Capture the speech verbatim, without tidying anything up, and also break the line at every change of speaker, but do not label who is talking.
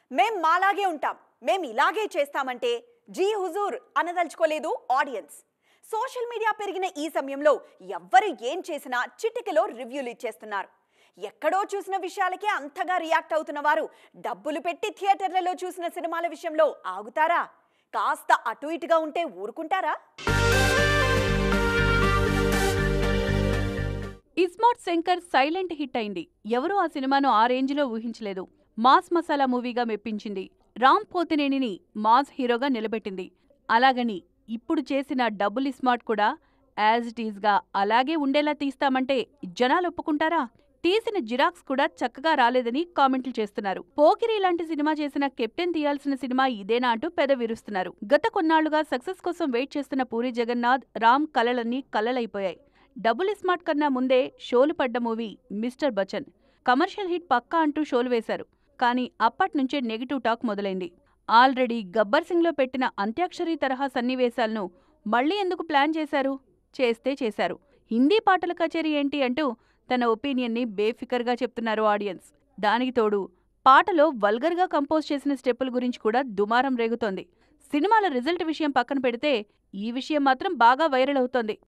మేం మాలాగే ఉంటాం, మేం ఇలాగే చేస్తామంటే జీ హుజూర్ అనదలుచుకోలేదు ఆడియన్స్. సోషల్ మీడియా పెరిగిన ఈ సమయంలో ఎవ్వరు ఏం చేసినా చిటికెలో రివ్యూలు ఇచ్చేస్తున్నారు. ఎక్కడో చూసిన విషయాలకే అంతగా రియాక్ట్ అవుతున్న వారు డబ్బులు పెట్టి థియేటర్లలో చూసిన సినిమాల విషయంలో ఆగుతారా? కాస్త అటు ఇటుగా ఉంటే ఊరుకుంటారా?
ఇస్మార్ట్ శంకర్ సైలెంట్ హిట్ అయింది. ఎవరూ ఆ సినిమాను ఆ రేంజ్లో ఊహించలేదు. మాస్ మసాలా మూవీగా మెప్పించింది. రామ్ పోతినేనిని మాస్ హీరోగా నిలబెట్టింది. అలాగని ఇప్పుడు చేసిన డబుల్ ఇస్మార్ట్ కూడా యాజ్ ఇట్ ఈజ్గా అలాగే ఉండేలా తీస్తామంటే జనాలు ఒప్పుకుంటారా? తీసిన జిరాక్స్ కూడా చక్కగా రాలేదని కామెంట్లు చేస్తున్నారు. పోకిరి లాంటి సినిమా చేసిన కెప్టెన్ తీయాల్సిన సినిమా ఇదేనా అంటూ పెద విరుస్తున్నారు. గత కొన్నాళ్లుగా సక్సెస్ కోసం వెయిట్ చేస్తున్న పూరి జగన్నాథ్, రామ్ కలలన్నీ కలలైపోయాయి. డబుల్ ఇస్మార్ట్ కన్నా ముందే షోలు పడ్డ movie Mister Bachchan. Commercial hit పక్కా అంటూ షోలు వేశారు. కానీ అప్పట్నుంచే నెగిటివ్ టాక్ మొదలైంది. ఆల్రెడీ గబ్బర్ సింగ్లో పెట్టిన అంత్యాక్షరి తరహా సన్నివేశాలను మళ్లీ ఎందుకు ప్లాన్ చేశారు? చేస్తే చేశారు. హిందీ పాటల కచేరీ ఏంటి అంటూ తన ఒపీనియన్ని బేఫికర్గా చెప్తున్నారు ఆడియన్స్. దానికి తోడు పాటలో వల్గర్గా కంపోజ్ చేసిన స్టెప్పుల గురించి కూడా దుమారం రేగుతోంది. సినిమాల రిజల్ట్ విషయం పక్కన పెడితే ఈ విషయం మాత్రం బాగా వైరల్ అవుతోంది.